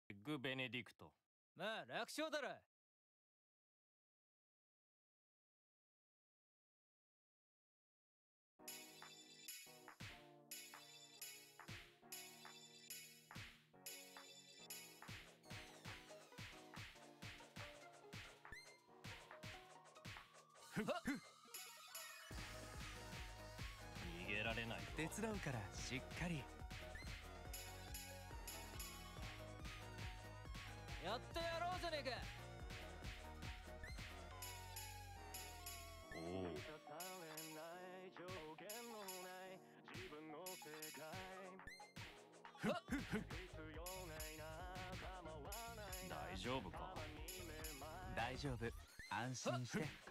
グ・ベネディクト。 まあ楽勝だろ。 逃げられないぞ。 手伝うからしっかり。 やってやろうじゃねえか。 おお。大丈夫か？ 大丈夫、安心して。